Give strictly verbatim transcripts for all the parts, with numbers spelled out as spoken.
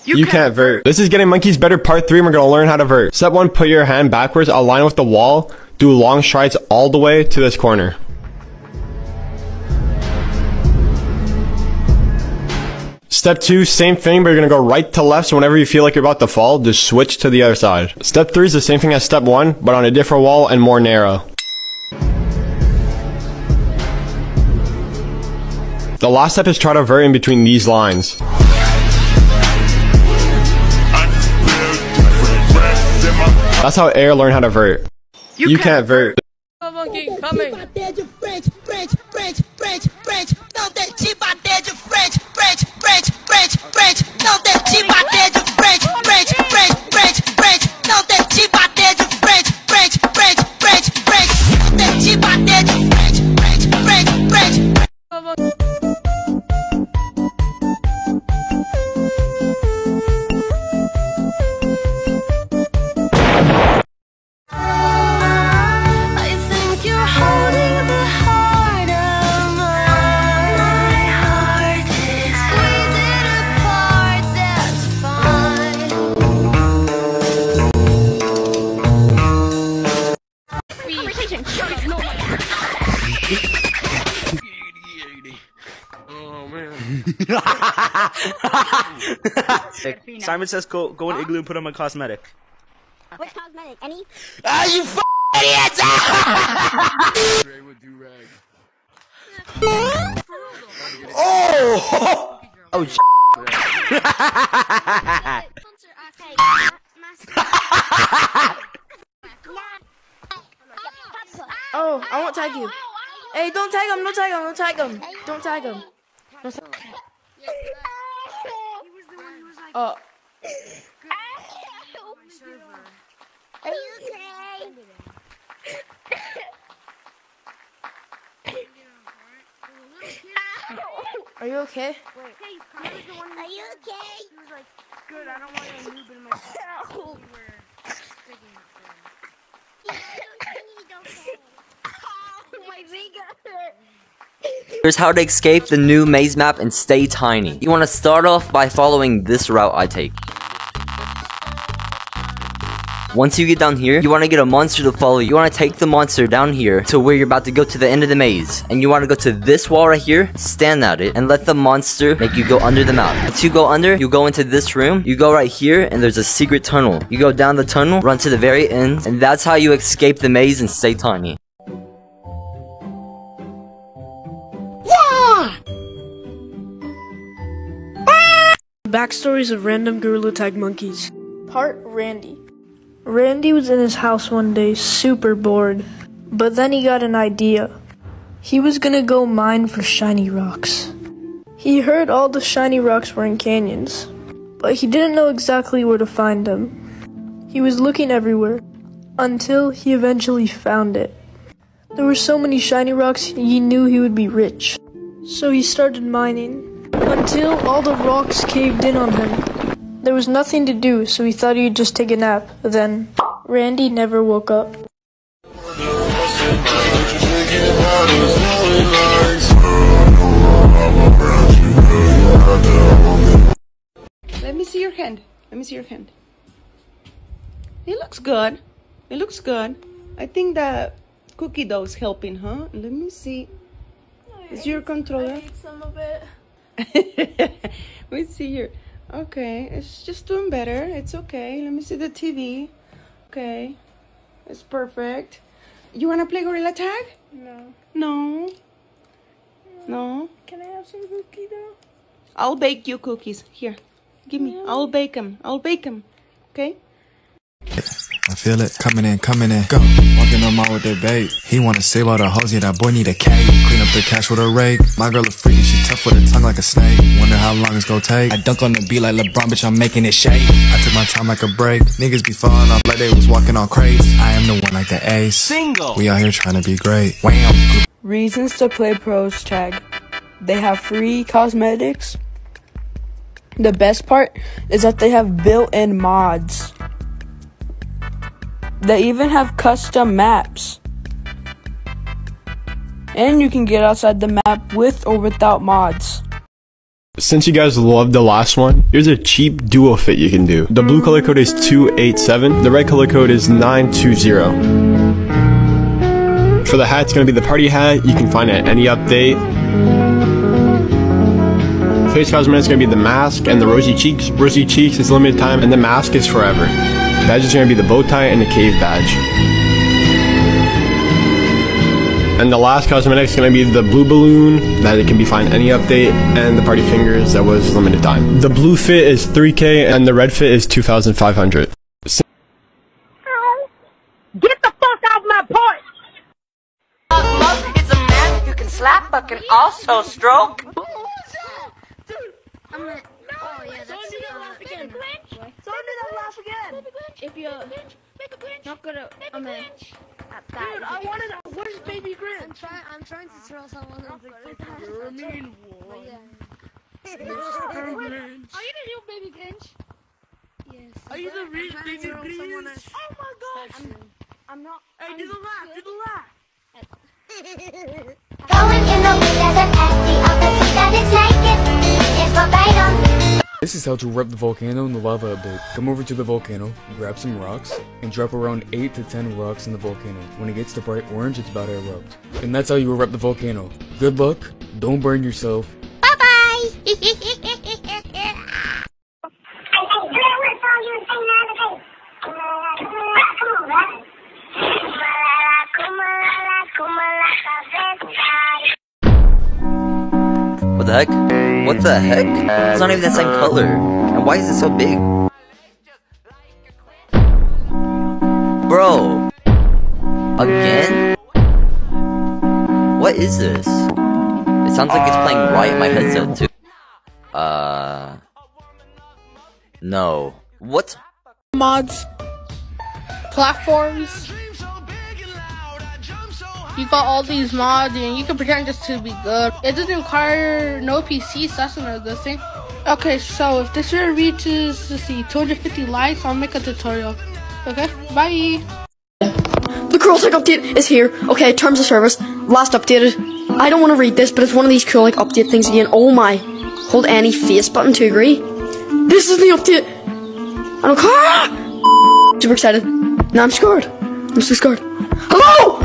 You, you can't vert. This is Getting Monkeys Better Part three, and we're gonna learn how to vert. Step one, put your hand backwards, align with the wall, do long strides all the way to this corner. Step two, same thing, but you're gonna go right to left, so whenever you feel like you're about to fall, just switch to the other side. Step three is the same thing as step one, but on a different wall and more narrow. The last step is try to vert in between these lines. That's how Air learned how to vert. You, you can't, can't vert. Monkey coming. Oh man. Simon says go go in Igloo and put on my cosmetic. Which cosmetic? Any? Ah, you f idiots! Oh! Oh sh Oh, I won't tag you. Hey, don't tag him, don't tag him, don't tag him. Don't tag him. Don't tag him. Oh. Are you okay? Are you okay? Are you okay? He was like, good, I don't want a noob in my Oh. My finger hurt. Here's how to escape the new maze map and stay tiny. You want to start off by following this route I take. Once you get down here, you want to get a monster to follow you. You want to take the monster down here to where you're about to go to the end of the maze. And you want to go to this wall right here, stand at it, and let the monster make you go under the map. Once you go under, you go into this room, you go right here, and there's a secret tunnel. You go down the tunnel, run to the very end, and that's how you escape the maze and stay tiny. Backstories of random Gorilla Tag monkeys. Part Randy. Randy was in his house one day, super bored, but then he got an idea. He was gonna go mine for shiny rocks. He heard all the shiny rocks were in canyons, but he didn't know exactly where to find them. He was looking everywhere, until he eventually found it. There were so many shiny rocks, he knew he would be rich. So he started mining, until all the rocks caved in on him. There was nothing to do, so he thought he'd just take a nap. Then, Randy never woke up. Let me see your hand. Let me see your hand. It looks good. It looks good. I think that cookie dough is helping, huh? Let me see. Is your controller? I ate some of it. Let me see here. Okay, it's just doing better. It's okay. Let me see the T V. Okay, it's perfect. You wanna play Gorilla Tag? No. No. No. Can I have some cookie dough? I'll bake you cookies. Here, give me. I'll bake them. I'll bake them. Okay. I feel it coming in, coming in. Go. Walking on my with that bait. He wanna save all the hoes, yeah, that boy need a cake. Clean up the cash with a rake. My girl a freak, she tough with a tongue like a snake. Wonder how long it's gon' take. I dunk on the beat like LeBron, bitch, I'm making it shake. I took my time like a break. Niggas be falling off like they was walking on crates. I am the one like the ace. Single. We out here trying to be great. Wham. Reasons to play Pros Tag. They have free cosmetics. The best part is that they have built-in mods. They even have custom maps. And you can get outside the map with or without mods. Since you guys loved the last one, here's a cheap duo fit you can do. The blue color code is two eight seven, the red color code is nine two zero. For the hat, it's going to be the party hat. You can find it at any update. Face cosmetic is going to be the mask and the rosy cheeks. Rosy cheeks is limited time and the mask is forever. Badge is going to be the bow tie and the cave badge. And the last cosmetic is going to be the blue balloon, that it can be found any update, and the party fingers that was limited time. The blue fit is three K and the red fit is two thousand five hundred. Get the fuck off my porch! Love is a man you can slap but can also stroke. Dude, I'm gonna. Oh yeah, that's. Don't do that laugh again. Don't do that laugh again. If you're not gonna, I'm gonna. Dude, I wanted. Where's Baby Grinch? I'm trying. I'm trying to throw someone else. You're a mean one. Are you the real Baby Grinch? Yes. Are you the real Baby Grinch? Oh my gosh! I'm, I'm not. Hey, do the laugh. Do the laugh. Going in the desert at the opposite that is naked. It's verbatim. This is how to rub the volcano in the lava update. Come over to the volcano, grab some rocks, and drop around eight to ten rocks in the volcano. When it gets to bright orange, it's about to erupt. And that's how you erupt the volcano. Good luck, don't burn yourself. Bye bye. What the heck? What the heck? It's not even the same color. And why is it so big? Bro! Again? What is this? It sounds like it's playing right in my headset too. Uh... No. What? Mods. Platforms. You got all these mods and you can pretend just to be good. It doesn't require no P C, so that's another good thing. Okay, so if this video reaches, let's see, two hundred fifty likes, I'll make a tutorial. Okay, bye. The Cruel Tag update is here. Okay, terms of service. Last updated. I don't want to read this, but it's one of these cool like update things again. Oh my. Hold any face button to agree. This is the update. I don't care. Super excited. Now I'm scared. I'm so scared. Hello!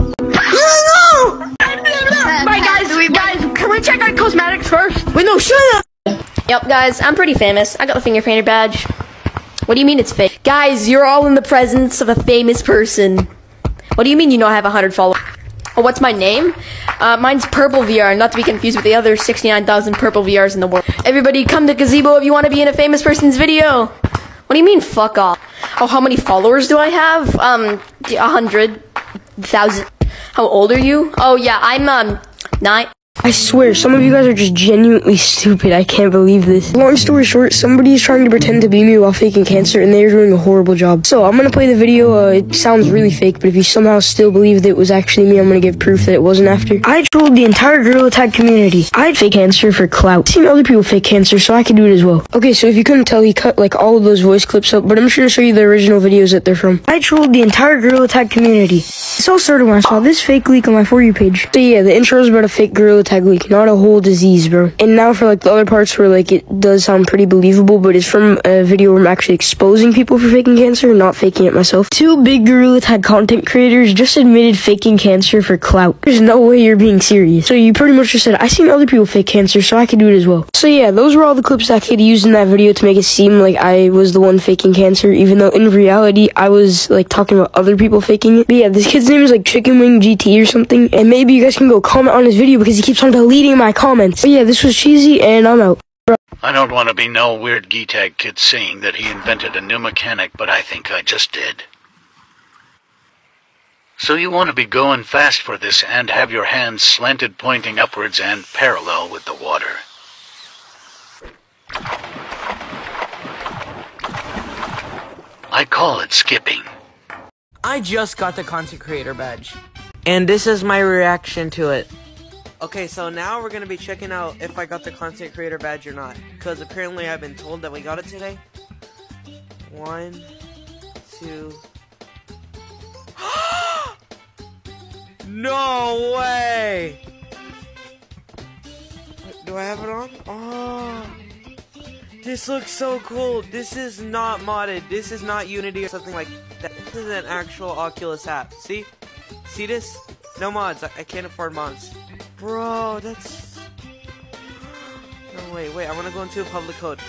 Bye guys, guys, can we check out cosmetics first? Wait, no, shut up! Yep, guys, I'm pretty famous. I got the finger painter badge. What do you mean it's fake? Guys, you're all in the presence of a famous person. What do you mean you know I have one hundred followers? Oh, what's my name? Uh, mine's Purple V R, not to be confused with the other sixty-nine thousand Purple V Rs in the world. Everybody come to Gazebo if you want to be in a famous person's video. What do you mean, fuck off? Oh, how many followers do I have? Um, a hundred thousand. How old are you? Oh, yeah, I'm, um, nine. I swear, some of you guys are just genuinely stupid. I can't believe this. Long story short, somebody is trying to pretend to be me while faking cancer, and they're doing a horrible job. So, I'm gonna play the video. Uh, it sounds really fake, but if you somehow still believe that it was actually me, I'm gonna give proof that it wasn't after. I trolled the entire Gorilla Tag community. I'd fake cancer for clout. I've seen other people fake cancer, so I could do it as well. Okay, so if you couldn't tell, he cut, like, all of those voice clips up, but I'm just gonna show you the original videos that they're from. I trolled the entire Gorilla Tag community. This all started when I saw this fake leak on my For You page. So yeah, the intro is about a fake Gorilla Tag leak, not a whole disease, bro. And now for like the other parts where like it does sound pretty believable, but it's from a video where I'm actually exposing people for faking cancer, not faking it myself. Two big Gorilla Tag content creators just admitted faking cancer for clout. There's no way you're being serious. So you pretty much just said, I seen other people fake cancer, so I could do it as well. So yeah, those were all the clips that I could use in that video to make it seem like I was the one faking cancer, even though in reality, I was like talking about other people faking it. But yeah, this kid's name is like Chicken Wing G T or something, and maybe you guys can go comment on his video because he keeps on deleting my comments. But yeah, this was cheesy, and I'm out. I don't want to be no weird G-Tag kid saying that he invented a new mechanic, but I think I just did. So you want to be going fast for this and have your hands slanted pointing upwards and parallel with the water. I call it skipping. I just got the content creator badge, and this is my reaction to it. Okay, so now we're gonna be checking out if I got the content creator badge or not, because apparently I've been told that we got it today. One, two. No way! Do I have it on? Oh, this looks so cool. This is not modded. This is not Unity or something like that. This is an actual Oculus app. See? See this? No mods. I, I can't afford mods. Bro, that's... No, wait, wait. I want to go into a public code.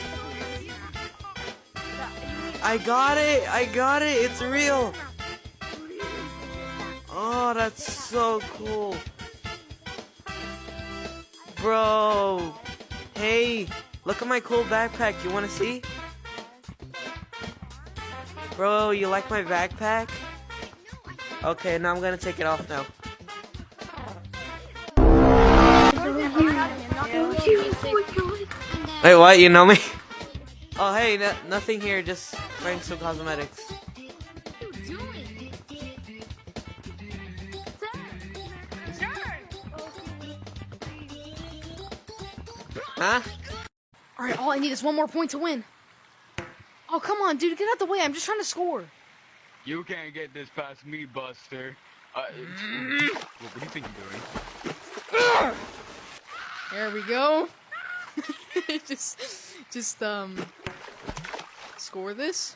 I got it. I got it. It's real. Oh, that's so cool. Bro. Hey, look at my cool backpack. You want to see? Bro, you like my backpack? Okay, now I'm going to take it off now. Wait, what? You know me? Oh, hey, no nothing here. Just wearing some cosmetics. Huh? Alright, all I need is one more point to win. Oh, come on, dude. Get out the way. I'm just trying to score. You can't get this past me, Buster. Uh, what do you think you're doing? There we go. just, just, um, score this.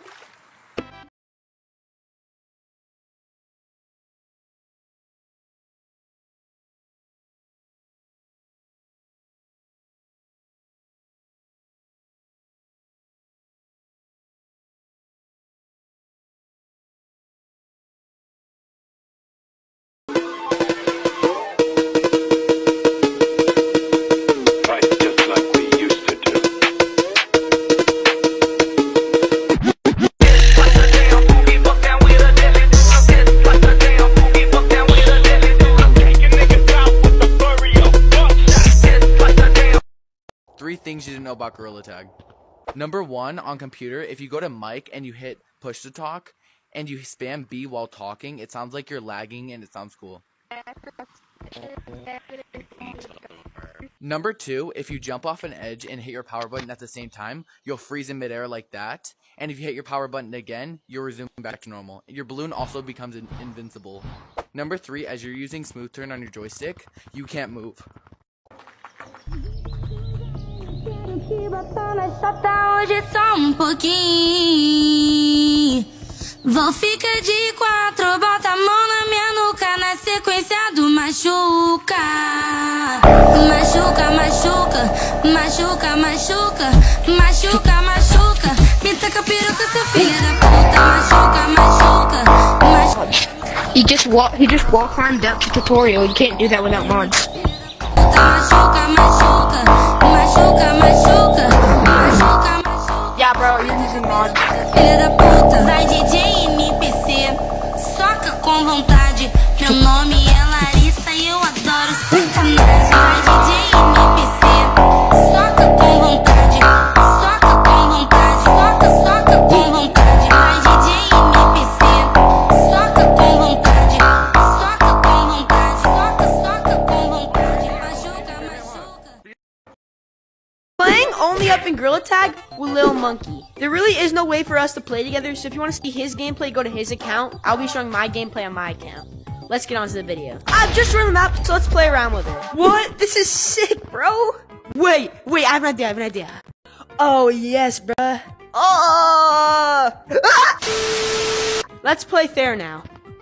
Three things you didn't know about Gorilla Tag. Number one, on computer, if you go to mic and you hit push to talk and you spam B while talking, it sounds like you're lagging and it sounds cool. Number two, if you jump off an edge and hit your power button at the same time, you'll freeze in midair like that. And if you hit your power button again, you'll resume back to normal. Your balloon also becomes in invincible. Number three, as you're using smooth turn on your joystick, you can't move. Solta hoje só um pouquinho. Vou ficar de quatro, bota a mão na minha nuca na sequência do machuca. Machuca, machuca, machuca, machuca, machuca, machuca. Me taca peruca, seu filho da puta. Machuca, machuca, machuca. He just walk. He just walk climbed up the tutorial. You can't do that without mods. Machuca, machuca, machuca, machuca, machuca, machuca. Yeah, bro, you're using mods. Filha da puta, vai D J M P C, soca com vontade. Meu nome é Larissa e eu adoro sacanagem. Vai D J M P C, soca com vontade, soca com vontade, soca, soca com vontade. Vai D J M P C, soca com vontade, soca com vontade, soca, soca com vontade. Machuca, machuca. Playing only up in Gorilla Tag with Lil Monkey. There really is no way for us to play together, so if you want to see his gameplay, go to his account. I'll be showing my gameplay on my account. Let's get on to the video. I've just run the map, so let's play around with it. What? This is sick, bro. Wait, wait, I have an idea, I have an idea. Oh, yes, bruh. Oh! Ah! Let's play fair now.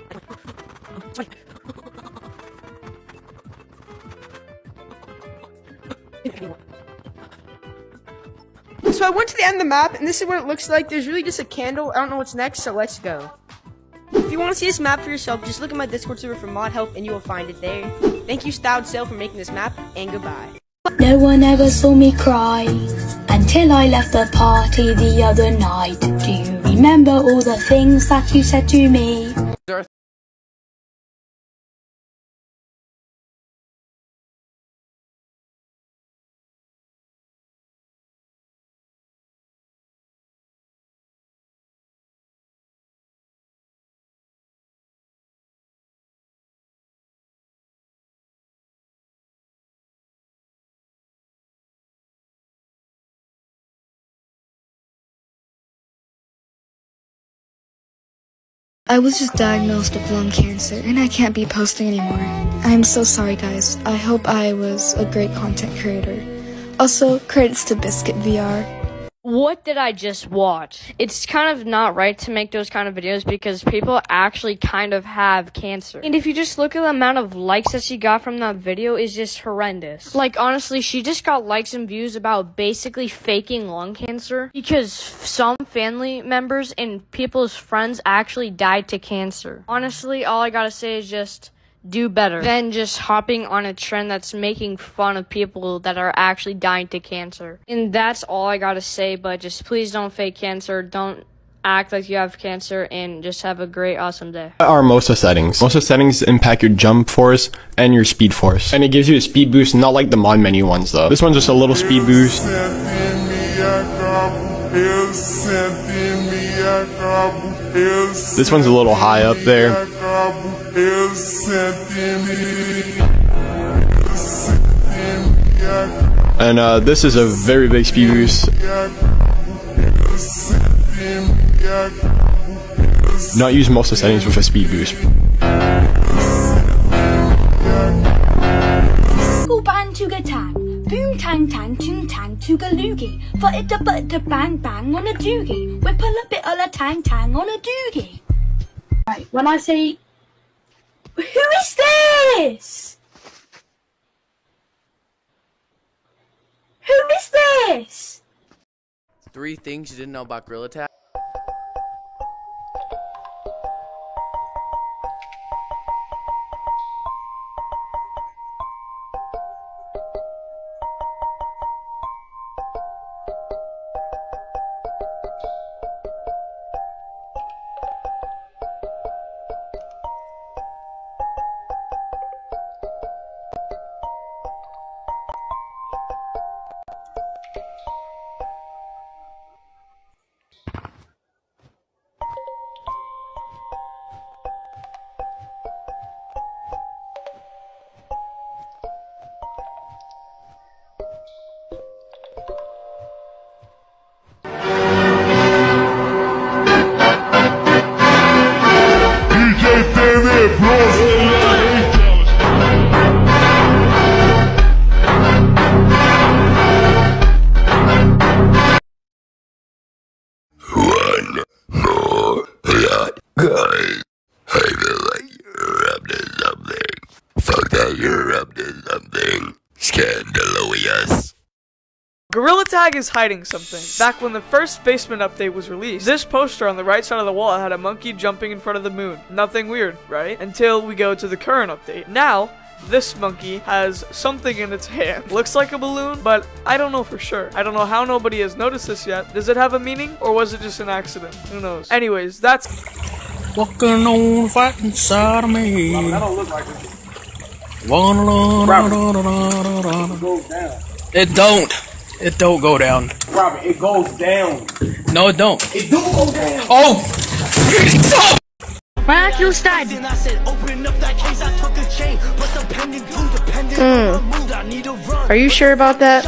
So I went to the end of the map, and this is what it looks like. There's really just a candle. I don't know what's next, so let's go. If you want to see this map for yourself, just look at my Discord server for mod help, and you will find it there. Thank you, Styled Sail, for making this map, and goodbye. No one ever saw me cry until I left the party the other night. Do you remember all the things that you said to me? I was just diagnosed with lung cancer, and I can't be posting anymore. I'm so sorry, guys. I hope I was a great content creator. Also, credits to Biscuit V R. What did I just watch? It's kind of not right to make those kind of videos because people actually kind of have cancer. And if you just look at the amount of likes that she got from that video, is just horrendous. Like, honestly, she just got likes and views about basically faking lung cancer because some family members and people's friends actually died to cancer. Honestly, all I gotta say is just do better than just hopping on a trend that's making fun of people that are actually dying to cancer. And that's all I gotta say, but just please don't fake cancer. Don't act like you have cancer, and just have a great, awesome day. What are MOSA settings? MOSA settings impact your jump force and your speed force. And it gives you a speed boost, not like the mod menu ones though. This one's just a little speed boost. This one's a little high up there. And uh, this is a very big speed boost. Not use most of the settings with a speed boost. Go bang to the tang, boom tang tang, toon tang to the loogie. For it to but to bang bang on a doogie. We pull a bit of a tang tang on a doogie. Right, when I say, who is this? Who is this? Three things you didn't know about Gorilla Tag. Gorilla Tag is hiding something. Back when the first Basement update was released, this poster on the right side of the wall had a monkey jumping in front of the moon. Nothing weird, right? Until we go to the current update. Now, this monkey has something in its hand. Looks like a balloon, but I don't know for sure. I don't know how nobody has noticed this yet. Does it have a meaning, or was it just an accident? Who knows? Anyways, that's... Walking on fighting side of me. That don't look like it. It goes down. It don't. It don't go down. Robert, it goes down. No, it don't. It do go down. Oh! Back your side. Hmm. Are you sure about that?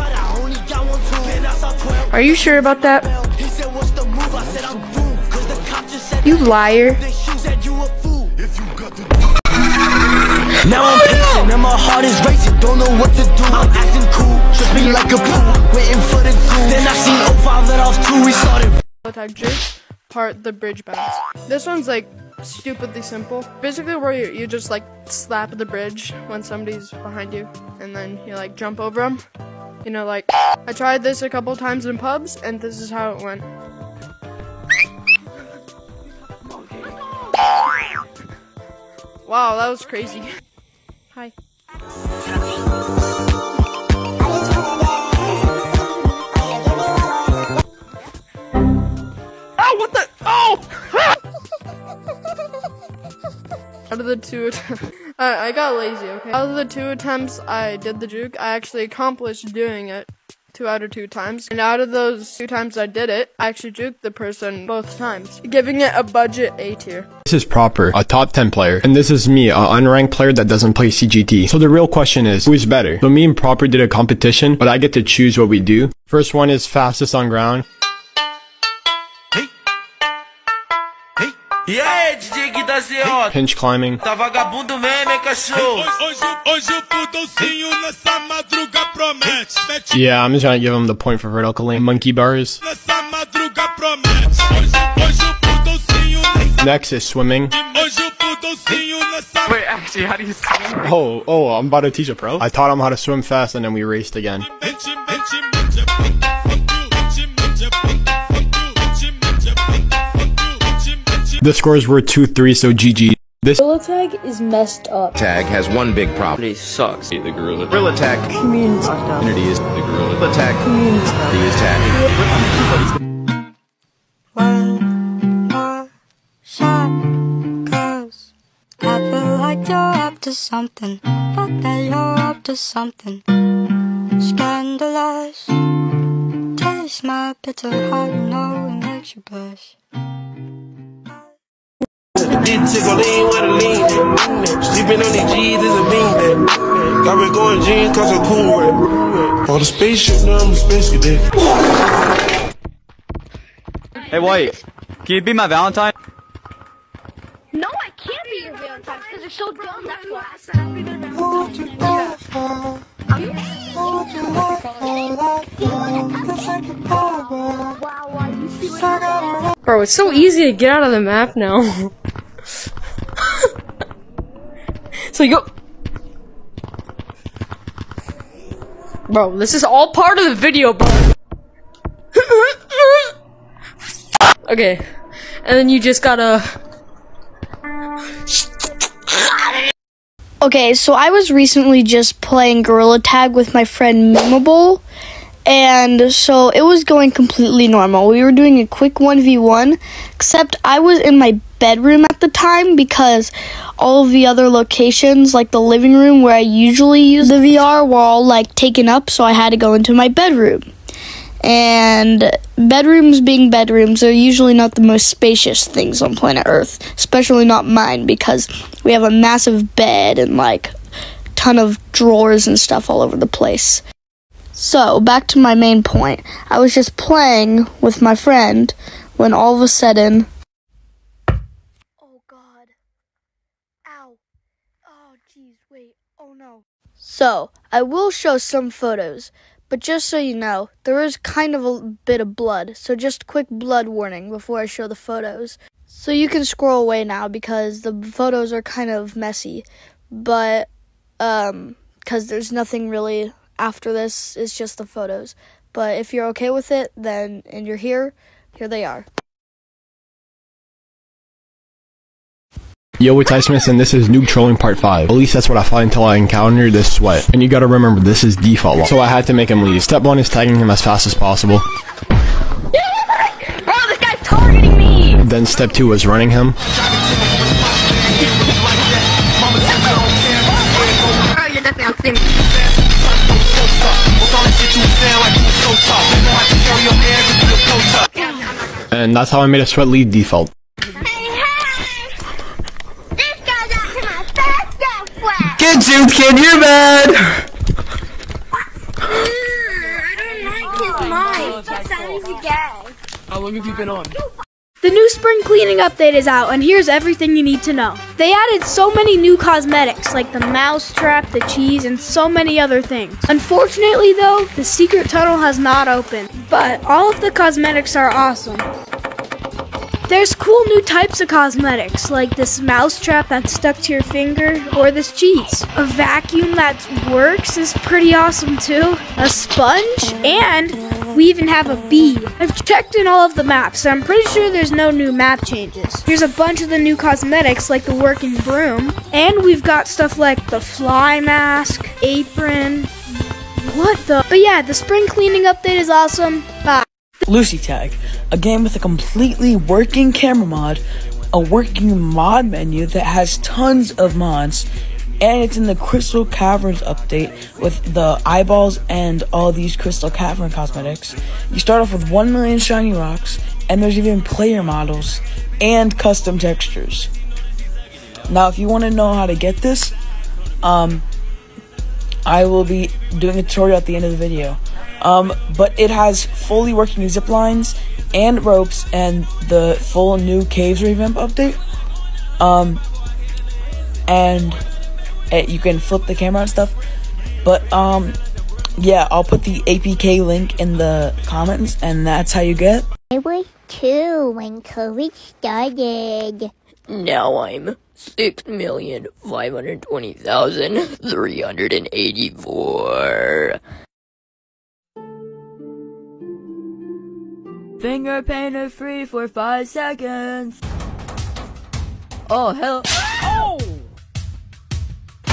Are you sure about that? You liar. Now I'm pacing and my heart is racing. Don't know what to do. I'm acting cool, just be like a fool, waiting for the goon. Then I seen oh five let off two. We started. Attack Jake, part the bridge bounce. This one's like stupidly simple. Basically, where you, you just like slap the bridge when somebody's behind you, and then you like jump over them. You know, like I tried this a couple times in pubs, and this is how it went. Wow, that was crazy. Hi. Oh, what the? Oh! Out of the two attempts, I, I got lazy, okay? Out of the two attempts I did the juke, I actually accomplished doing it two out of two times. And out of those two times I did it, I actually juked the person both times, giving it a budget A tier. This is Proper, a top ten player, and this is me, a unranked player that doesn't play C G T. So the real question is, who is better? So me and Proper did a competition, but I get to choose what we do. First one is fastest on ground. Hey, hey, E aí, D J Gui da Z O? Hinge climbing. Tá vagabundo mesmo, hein, cachorro? Yeah, I'm just trying to give him the point for vertical lane. Monkey bars. Next is swimming. Wait, actually, how do you swim? Oh, oh, I'm about to teach a pro. I taught him how to swim fast and then we raced again. The scores were two three, so G G. This Gorilla Tag is messed up. Tag has one big problem. It sucks. The Gorilla Gorilla Tag Community community is the Gorilla Tag community is tag. I feel like you're up to something. Fuck that you're up to something. Scandalous. Taste my bitter heart, you know it makes you blush. Did tickle lean with a lean. Sleeping on these G's is a bean. Got me going jeans cause I'm cool with. On the spaceship, now I'm a space cadet. Hey, White, can you be my Valentine? No, I can't be your Valentine because you're so dumb. That's why I said I'll be their Valentine. Bro, it's so easy to get out of the map now. So you go. Bro, this is all part of the video, bro. Okay. And then you just gotta. Okay, so I was recently just playing Gorilla Tag with my friend Memeable, and so it was going completely normal. We were doing a quick one v one, except I was in my bedroom at the time because all of the other locations, like the living room where I usually use the V R, were all like taken up, so I had to go into my bedroom. And bedrooms being bedrooms are usually not the most spacious things on planet Earth, especially not mine because we have a massive bed and like a ton of drawers and stuff all over the place. So, back to my main point. I was just playing with my friend when all of a sudden... Oh god. Ow. Oh jeez, wait. Oh no. So, I will show some photos. But just so you know, there is kind of a bit of blood, so just quick blood warning before I show the photos. So you can scroll away now because the photos are kind of messy, but, um, because there's nothing really after this, it's just the photos. But if you're okay with it, then, and you're here, here they are. Yo, it's Icemist, and this is Noob Trolling Part five. At least that's what I thought until I encountered this sweat. And you gotta remember, this is default, so I had to make him leave. Step one is tagging him as fast as possible. Bro, this guy's targeting me! Then step two is running him. Oh, you're definitely on stage. And that's how I made a sweat leave default. Get juiced, kid, you're bad! How long have you been on? The new spring cleaning update is out, and here's everything you need to know. They added so many new cosmetics, like the mouse trap, the cheese, and so many other things. Unfortunately, though, the secret tunnel has not opened, but all of the cosmetics are awesome. There's cool new types of cosmetics, like this mouse trap that's stuck to your finger, or this cheese. A vacuum that works is pretty awesome too. A sponge, and we even have a bee. I've checked in all of the maps, so I'm pretty sure there's no new map changes. Here's a bunch of the new cosmetics, like the working broom, and we've got stuff like the fly mask, apron. What the? But yeah, the spring cleaning update is awesome. Bye. Lucy Tag, a game with a completely working camera mod, a working mod menu that has tons of mods, and it's in the Crystal Caverns update with the eyeballs and all these Crystal Cavern cosmetics. You start off with one million shiny rocks, and there's even player models and custom textures. Now, if you want to know how to get this, um, I will be doing a tutorial at the end of the video. Um, but it has fully working zip lines and ropes and the full new caves revamp update. Um, and it, you can flip the camera and stuff. But um, yeah, I'll put the A P K link in the comments, and that's how you get. I was two when COVID started. Now I'm six million five hundred twenty thousand three hundred eighty-four. Finger painter free for five seconds. Oh hell! Oh!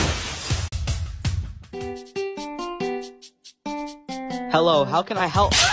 Hello, how can I help?